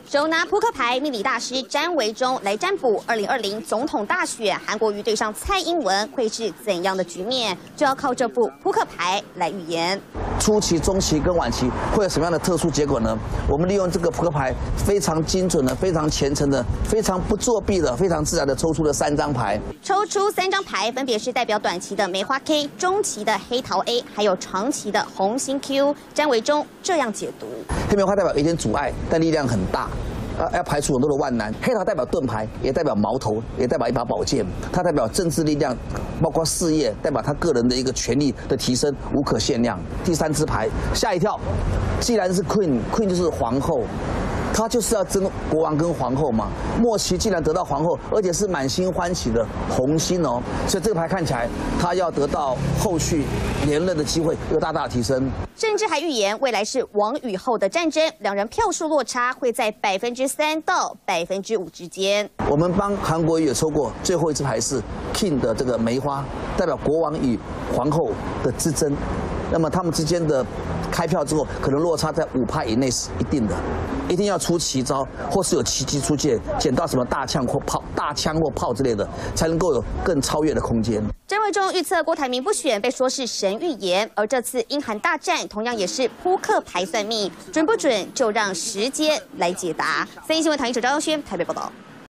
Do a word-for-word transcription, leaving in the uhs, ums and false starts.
手拿扑克牌命理大师詹维忠来占卜二零二零总统大选，韩国瑜对上蔡英文会是怎样的局面，就要靠这副扑克牌来预言。 初期、中期跟晚期会有什么样的特殊结果呢？我们利用这个扑克牌，非常精准的、非常虔诚的、非常不作弊的、非常自然的抽出了三张牌。 抽出三张牌，分别是代表短期的梅花 K、中期的黑桃 A， 还有长期的红心 Q。詹维忠这样解读： 黑梅花代表有一点阻碍，但力量很大。 呃，要排除很多的万难。黑桃代表盾牌，也代表矛头，也代表一把宝剑。它代表政治力量，包括事业，代表他个人的一个权力的提升，无可限量。第三支牌吓一跳，既然是 Queen，Queen 就是皇后。 他就是要争国王跟皇后嘛。末期既然得到皇后，而且是满心欢喜的红心哦，所以这个牌看起来他要得到后续连任的机会有大大的提升。 甚至还预言未来是王与后的战争，两人票数落差会在百分之三到百分之五之间。 我们帮韩国瑜也抽过，最后一支牌是 King 的这个梅花，代表国王与皇后的之争。那么他们之间的开票之后，可能落差在五趴以内是一定的。 一定要出奇招，或是有奇迹出现，捡到什么大枪或炮、大枪或炮之类的，才能够有更超越的空间。 詹维忠预测郭台铭不选，被说是神预言，而这次英韩大战同样也是扑克牌算命，准不准就让时间来解答。三立新闻台记者张耀轩台北报道。